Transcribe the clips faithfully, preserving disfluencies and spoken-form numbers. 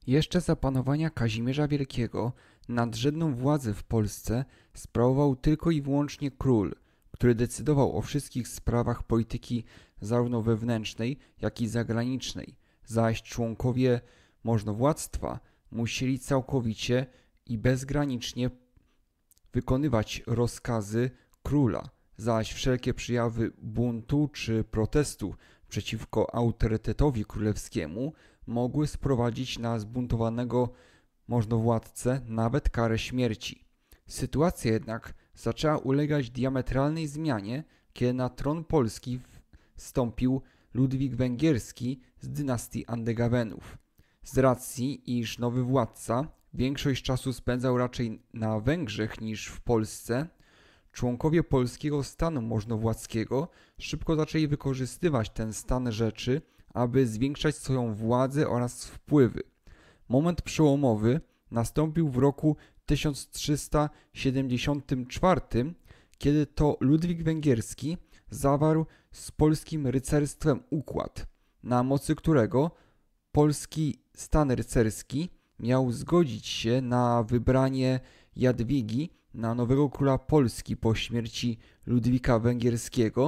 Jeszcze za panowania Kazimierza Wielkiego nadrzędną władzę w Polsce sprawował tylko i wyłącznie król, który decydował o wszystkich sprawach polityki zarówno wewnętrznej, jak i zagranicznej, zaś członkowie możnowładztwa musieli całkowicie i bezgranicznie wykonywać rozkazy króla, zaś wszelkie przejawy buntu czy protestu przeciwko autorytetowi królewskiemu mogły sprowadzić na zbuntowanego możnowładcę nawet karę śmierci. Sytuacja jednak zaczęła ulegać diametralnej zmianie, kiedy na tron Polski wstąpił Ludwik Węgierski z dynastii Andegawenów. Z racji, iż nowy władca większość czasu spędzał raczej na Węgrzech niż w Polsce, członkowie polskiego stanu możnowładzkiego szybko zaczęli wykorzystywać ten stan rzeczy, aby zwiększać swoją władzę oraz wpływy. Moment przełomowy nastąpił w roku tysiąc trzysta siedemdziesiątym czwartym, kiedy to Ludwik Węgierski zawarł z polskim rycerstwem układ, na mocy którego polski stan rycerski miał zgodzić się na wybranie Jadwigi na nowego króla Polski po śmierci Ludwika Węgierskiego,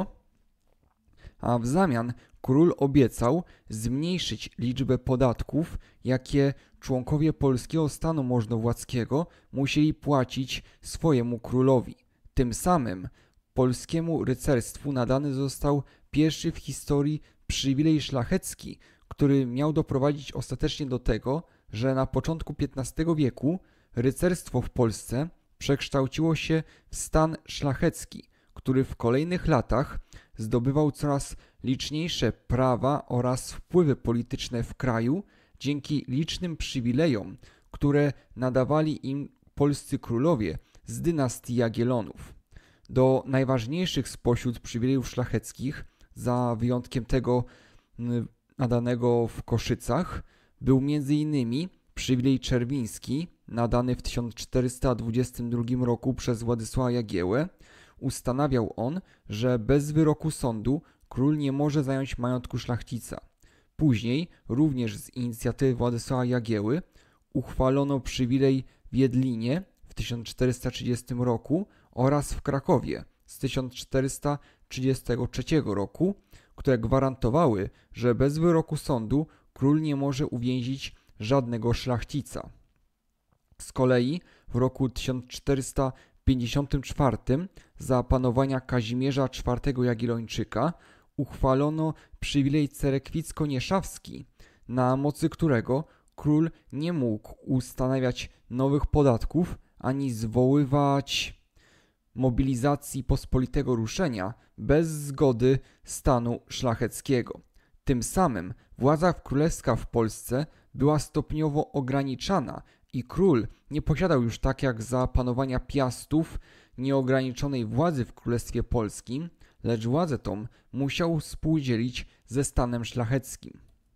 a w zamian król obiecał zmniejszyć liczbę podatków, jakie członkowie polskiego stanu możnowładzkiego musieli płacić swojemu królowi. Tym samym polskiemu rycerstwu nadany został pierwszy w historii przywilej szlachecki, który miał doprowadzić ostatecznie do tego, że na początku piętnastego wieku rycerstwo w Polsce przekształciło się w stan szlachecki, który w kolejnych latach zdobywał coraz liczniejsze prawa oraz wpływy polityczne w kraju dzięki licznym przywilejom, które nadawali im polscy królowie z dynastii Jagiellonów. Do najważniejszych spośród przywilejów szlacheckich, za wyjątkiem tego nadanego w Koszycach, był między innymi przywilej czerwiński, nadany w tysiąc czterysta dwudziestym drugim roku przez Władysława Jagiełłę. Ustanawiał on, że bez wyroku sądu król nie może zająć majątku szlachcica. Później, również z inicjatywy Władysława Jagiełły, uchwalono przywilej w Jedlinie w tysiąc czterysta trzydziestym roku oraz w Krakowie z tysiąc czterysta trzydziestego trzeciego roku, które gwarantowały, że bez wyroku sądu król nie może uwięzić żadnego szlachcica. Z kolei w roku tysiąc czterysta pięćdziesiątym czwartym za panowania Kazimierza czwartego Jagiellończyka uchwalono przywilej cerekwicko-nieszawski, na mocy którego król nie mógł ustanawiać nowych podatków ani zwoływać mobilizacji pospolitego ruszenia bez zgody stanu szlacheckiego. Tym samym władza królewska w Polsce była stopniowo ograniczana i król nie posiadał już, tak jak za panowania Piastów, nieograniczonej władzy w Królestwie Polskim, lecz władzę tą musiał współdzielić ze stanem szlacheckim.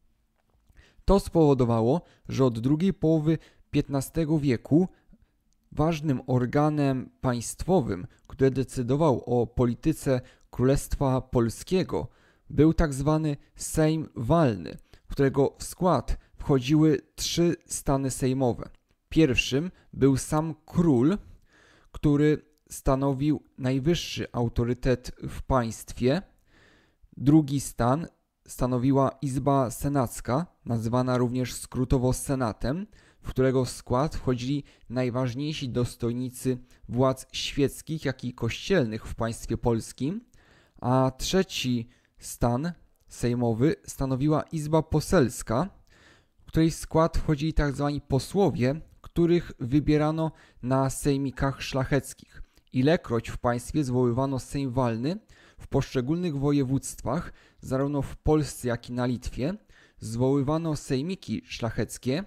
To spowodowało, że od drugiej połowy piętnastego wieku ważnym organem państwowym, który decydował o polityce Królestwa Polskiego, był tak zwany Sejm Walny, w którego w skład wchodziły trzy stany sejmowe. Pierwszym był sam król, który stanowił najwyższy autorytet w państwie. Drugi stan stanowiła Izba Senacka, nazywana również skrótowo Senatem, w którego skład wchodzili najważniejsi dostojnicy władz świeckich, jak i kościelnych w państwie polskim, a trzeci stan sejmowy stanowiła Izba Poselska, w której skład wchodzili tzw. posłowie, których wybierano na sejmikach szlacheckich. Ilekroć w państwie zwoływano Sejm Walny, w poszczególnych województwach, zarówno w Polsce, jak i na Litwie, zwoływano sejmiki szlacheckie,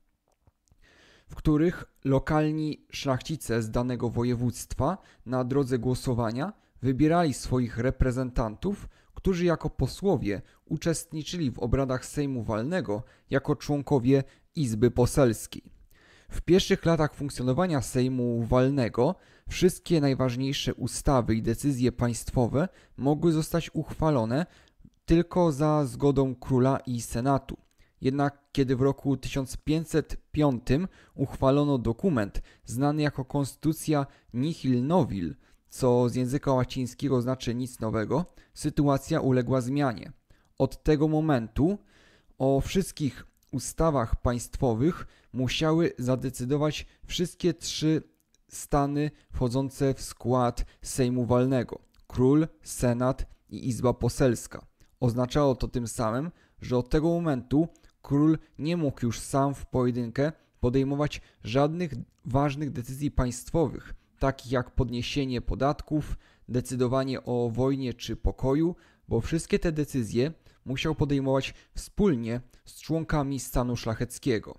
w których lokalni szlachcice z danego województwa na drodze głosowania wybierali swoich reprezentantów, którzy jako posłowie uczestniczyli w obradach Sejmu Walnego jako członkowie Izby Poselskiej. W pierwszych latach funkcjonowania Sejmu Walnego wszystkie najważniejsze ustawy i decyzje państwowe mogły zostać uchwalone tylko za zgodą króla i senatu. Jednak kiedy w roku tysiąc pięćset piątym uchwalono dokument znany jako Konstytucja Nihil Novil, co z języka łacińskiego znaczy nic nowego, sytuacja uległa zmianie. Od tego momentu o wszystkich ustawach państwowych musiały zadecydować wszystkie trzy stany wchodzące w skład Sejmu Walnego: król, senat i izba poselska. Oznaczało to tym samym, że od tego momentu król nie mógł już sam w pojedynkę podejmować żadnych ważnych decyzji państwowych, takich jak podniesienie podatków, decydowanie o wojnie czy pokoju, bo wszystkie te decyzje musiał podejmować wspólnie z członkami stanu szlacheckiego.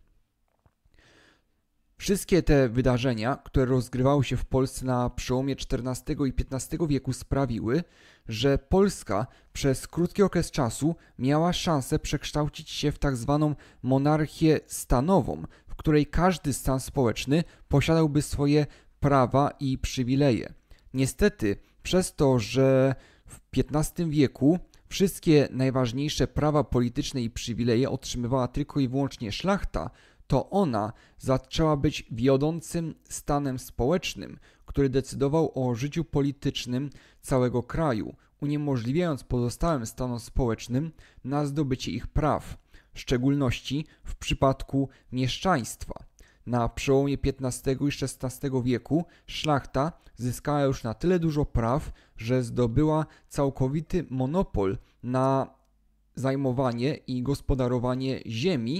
Wszystkie te wydarzenia, które rozgrywały się w Polsce na przełomie czternastego i piętnastego wieku, sprawiły, że Polska przez krótki okres czasu miała szansę przekształcić się w tak zwaną monarchię stanową, w której każdy stan społeczny posiadałby swoje prawa i przywileje. Niestety, przez to, że w piętnastym wieku wszystkie najważniejsze prawa polityczne i przywileje otrzymywała tylko i wyłącznie szlachta, to ona zaczęła być wiodącym stanem społecznym, który decydował o życiu politycznym całego kraju, uniemożliwiając pozostałym stanom społecznym na zdobycie ich praw, w szczególności w przypadku mieszczaństwa. Na przełomie piętnastego i szesnastego wieku szlachta zyskała już na tyle dużo praw, że zdobyła całkowity monopol na zajmowanie i gospodarowanie ziemi,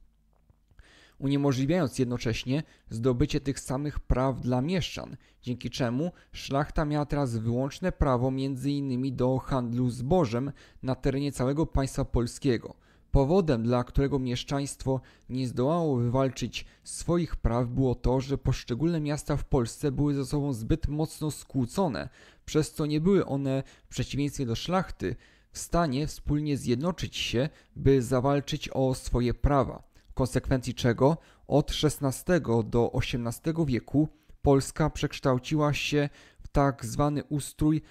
uniemożliwiając jednocześnie zdobycie tych samych praw dla mieszczan, dzięki czemu szlachta miała teraz wyłączne prawo między innymi do handlu zbożem na terenie całego państwa polskiego. Powodem, dla którego mieszczaństwo nie zdołało wywalczyć swoich praw, było to, że poszczególne miasta w Polsce były ze sobą zbyt mocno skłócone, przez co nie były one, w przeciwieństwie do szlachty, w stanie wspólnie zjednoczyć się, by zawalczyć o swoje prawa. W konsekwencji czego od szesnastego do osiemnastego wieku Polska przekształciła się w tak zwany ustrój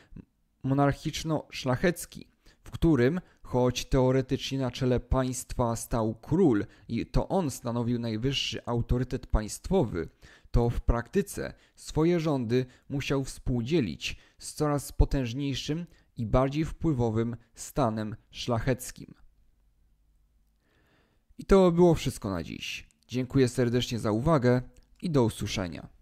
monarchiczno-szlachecki, w którym, choć teoretycznie na czele państwa stał król i to on stanowił najwyższy autorytet państwowy, to w praktyce swoje rządy musiał współdzielić z coraz potężniejszym i bardziej wpływowym stanem szlacheckim. I to było wszystko na dziś. Dziękuję serdecznie za uwagę i do usłyszenia.